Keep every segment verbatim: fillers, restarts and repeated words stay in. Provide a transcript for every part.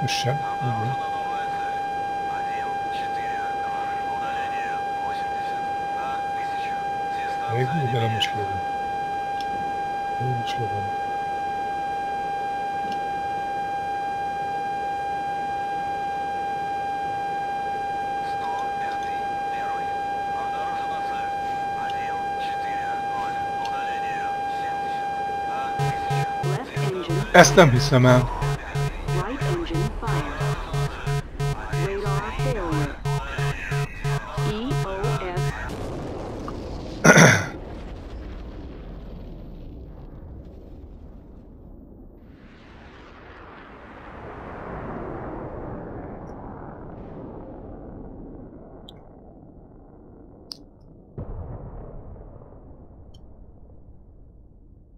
Össem, igen. Még ugye nem is lövöm. Nem is lövöm. Ezt nem hiszem el.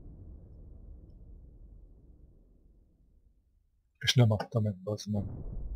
És nem adta meg, bazd meg.